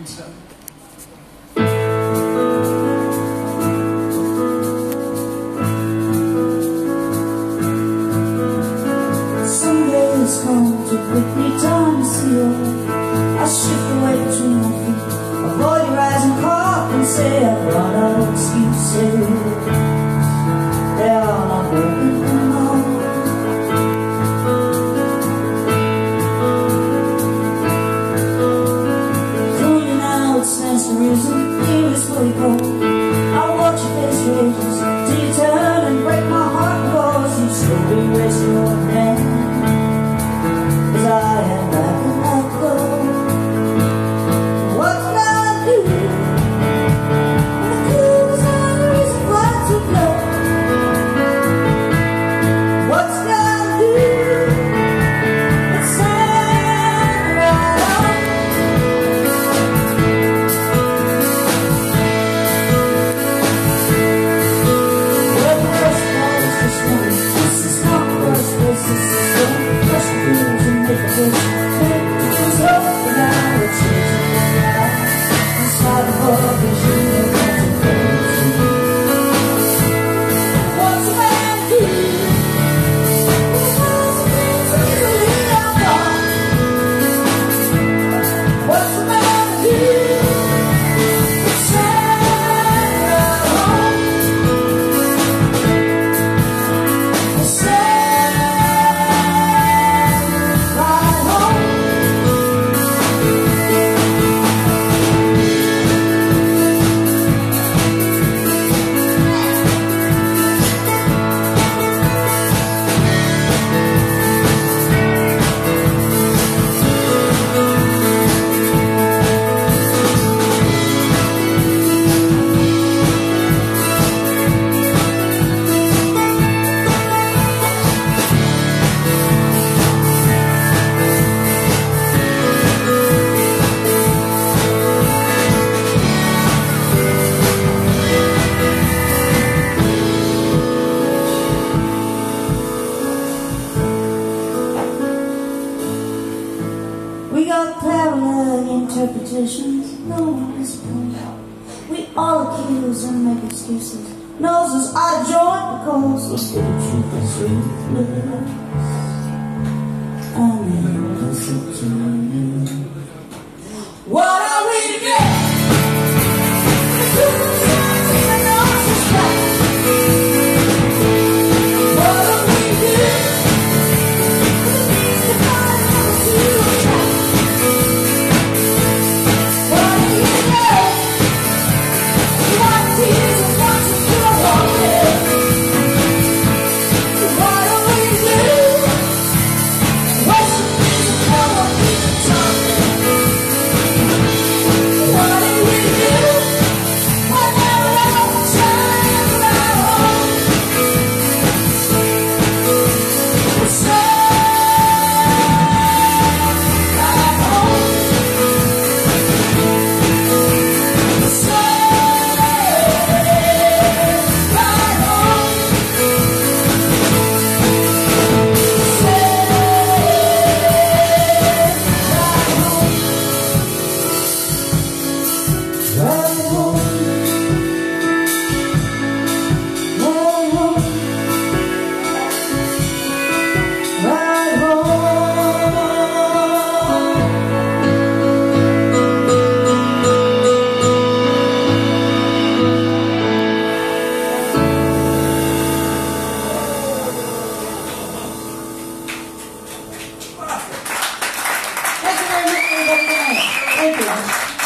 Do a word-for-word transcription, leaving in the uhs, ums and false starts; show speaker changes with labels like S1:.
S1: It's come to quickly time to see you. I shift away between my feet, avoid your eyes and cough and say I've run out of excuses. They are not working anymore. Cooling now, it stands to reason. Here is fully cold. I'll watch your face rages till you turn and break my heart, cause you slowly raise your hand. I am back in that cold. What can I do? The cool is not the reason why to blow. What can I do? But stand right on. Well, the first part is just one. This is not the first place, this is the first thing. We got parallel interpretations, no one is point. We all accuse and make excuses. Noses out of joint because the state truth is ruthless. I mean, listen to you. What are we to get? The truth is right, the nose is right. What do we do? The find out to try. Thank you.